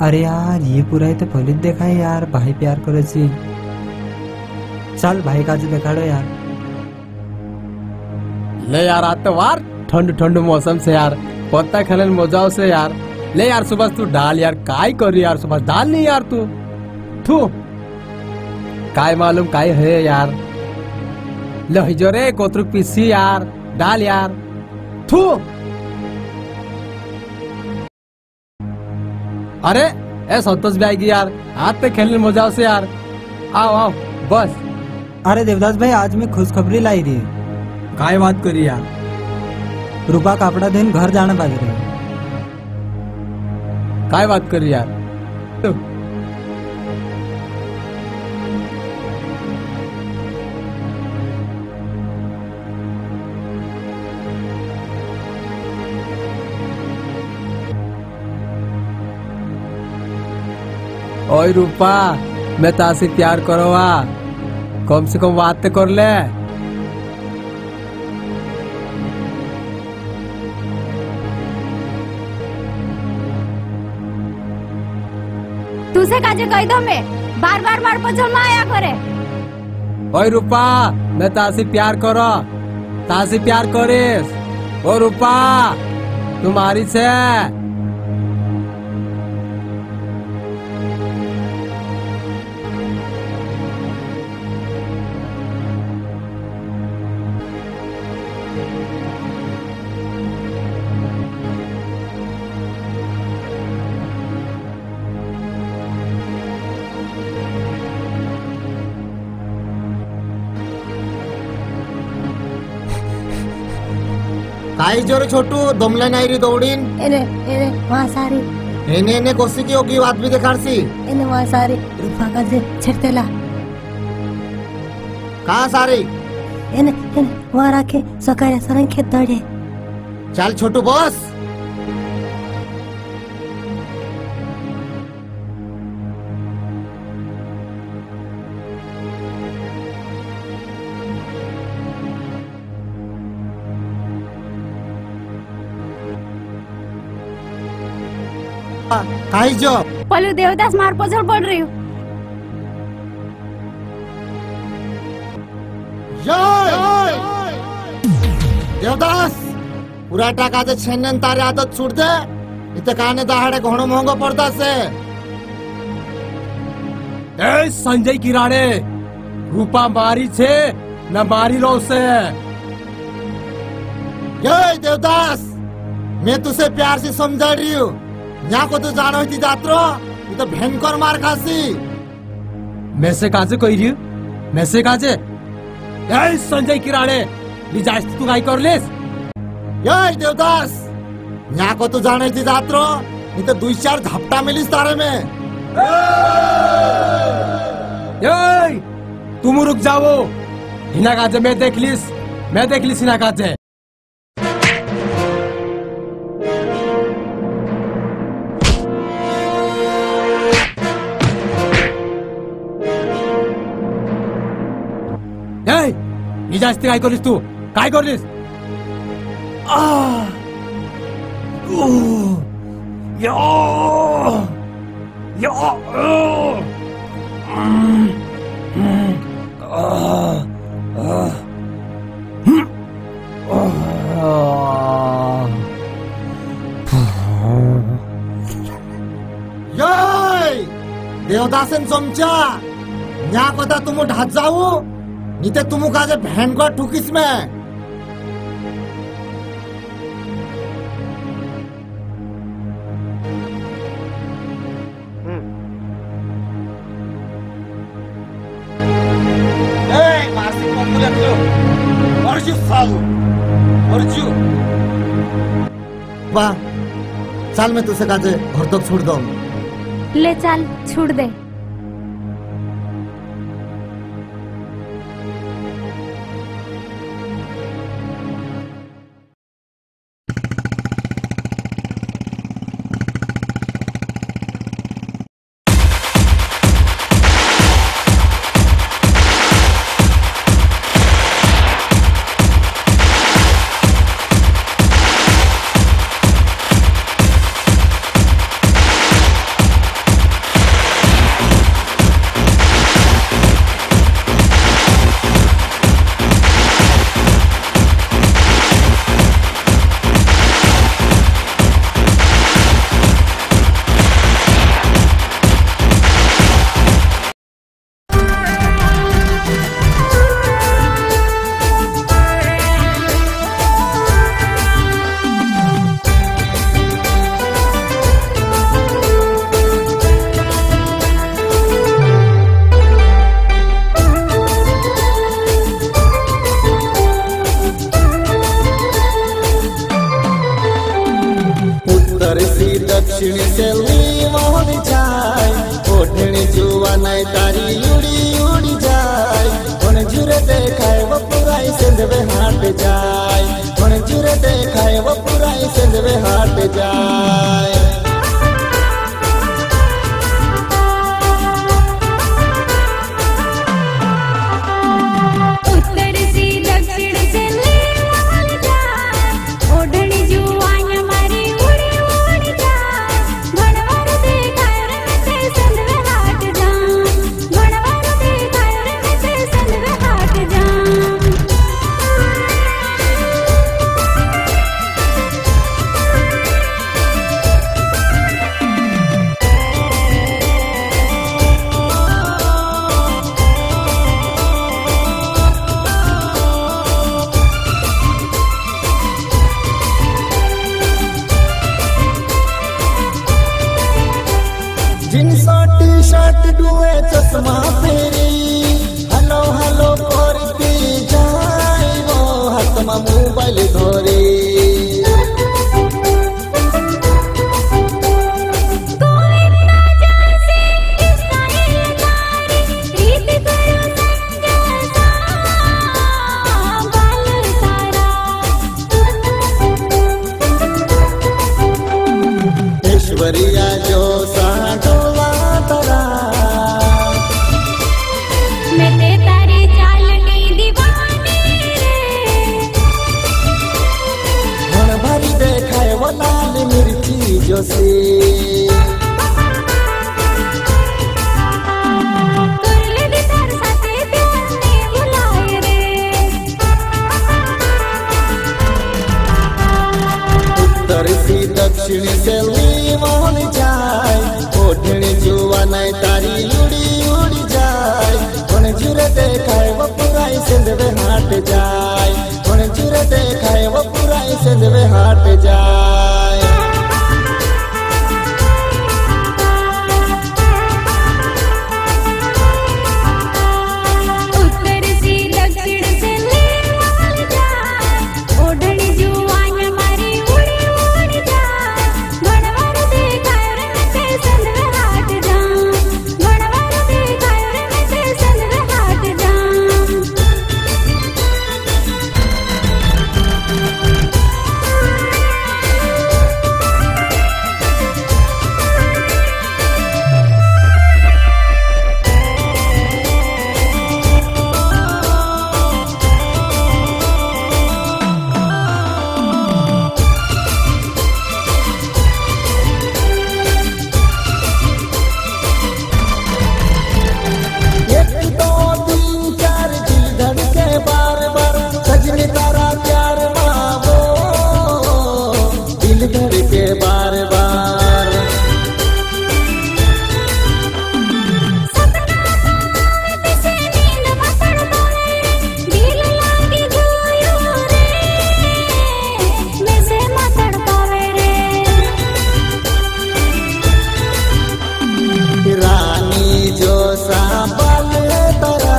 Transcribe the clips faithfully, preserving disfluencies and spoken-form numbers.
अरे यार ये पूरा ही तो फलित देखा है यार, भाई प्यार करे सी। चल भाई का दिखाड़ो यार। ले यार आते वार ठंड ठंड मौसम से यार पत्ता खेलन मजाओ से यार। ले यार सुबह तू डाल यार, काय कर यार सुबह डाल नहीं यार तू थू काय मालूम काय है यार। ले जो रे कोतरुक पीसी यार डाल यार थू। अरे ए संतोष भी आएगी यार, आते खेलने मजाओ से यार। आओ आओ बस। अरे देवदास भाई आज मैं खुशखबरी लाई थी। काय बात करी यार? रूपा कपड़ा दिन घर जाने बाज रहे। काय बात करी यार? ओए रूपा मैं तासी प्यार करोवा, कम से कम बात कर ले। तुझे काजे कही दो मैं बार बार मार पचल ना आया करे। ओए रूपा मैं तासी प्यार करो, तासी प्यार करिस। ओ रूपा तुम्हारी से काय जोर छोटू दमला नाही रे दौड़ीन। एने एने वहाँ सारी एने एने कोसी की होगी बात भी दिखारसी। एने वहाँ सारी रूपा का जे छेड़तेला। कहाँ सारी? एने एने वहाँ रखे सकारे सरंग खेत दौड़े। चल छोटू बॉस। काई जो पलू देवदास मार पचल पड़ रही हूँ। देवदास पूरा टाका जे छेनन तारे आदत छूट दे इते काने दहाड़े घणो महंगो पड़ता से। ए संजय किराड़े रूपा मारी छे न मारी लो से। ये देवदास मैं तुझे प्यार से समझा रही हूँ, यहाँ को तो जानो ही जात्रो ये तो भयंकर मार खासी। मैं से काजे कोई रही मैं से काजे ए संजय किराड़े लिजाइस तू काय कर लेस। ये देवदास यहाँ को तो जानो ही जात्रो ये तो दुई चार झपटा मिलिस तारे में। ये तुम रुक जाओ हिना काजे मैं देख लिस मैं देख लिस हिना काजे। जास्ती काय करलीस तू काय करलीस? या या देवदासन चमचा यहाँ को तुम ढात जाऊ नीते तुम काजे बहन को ठुकिस में। ए मासी पंगुले तो अर्जु खाऊ अर्जु वाह चल मैं तुझे काजे घर तक छोड़ दूं। ले चल छोड़ दे। दक्षिण से ली मोहन जाय ओढ़नी जुआ नहीं तारी उड़ी उड़ी जाय मन जुरे देखाए वो पुराई सिंधवे हाट जाय मन जुरे देखाए वो पुराई सिंधवे हाट जाय जींस टी शर्ट डुए चश्मा फेरी हलो हलो करती जाए वो हाथ में मोबाइल धरे ऐश्वर्या जो साडोला तरा मैं ते तारी चालनी दीवानी रे मन भरी देखाए वो लाल मिर्ची जो से तुरले दी तार साथे प्यार ने बुलाए रे उत्तर से दक्षिण से ली मोहन जाय ओढ़नी जुआ नहीं तारी उड़ी उड़ी जाय मन जुरे देखाए वो पुराई सिंधवे हाट जाय मन जुरे देखाए वो पुराई सिंधवे हाट जाय उत्तर से दक्षिण से ले मोहन जाय ओढ़नी जुआ न मारी उड़ी उड़ी जाय घणवार देखाय रे मैं सिंधवे हाट जाऊं घणवार देखाय रे मैं सिंधवे हाट जाऊं एक दो तीन चार दिल धड़के बार बार सजनी तारा प्यार मावो दिल धड़के बार बार सपना से नींद में तड़पाए दिल लागी जोयो रे मैं से मत तड़पावे रे रानी जो सांबल तरा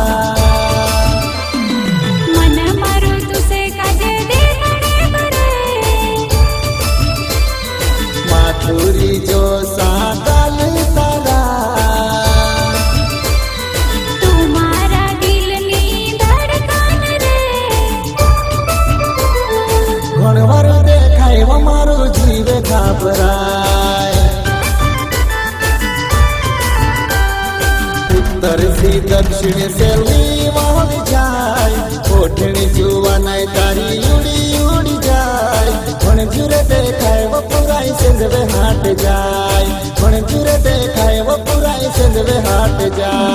मन मारू तुसे काजे देखणे करे माथुरी जो सांगल तरा तुम्हारा दिल नी धड़कन रे घणवर देखाए वो मारो जीवे घाबराए उत्तर से दक्षिण से ली मोहन जाय ओढ़नी जुआ नहीं तारी उड़ी उड़ी जाय मन जुरे देखाए वो पुराई सिंधवे हाट जाय मन जुरे देखाए वो पुराई सिंधवे हाट जाय।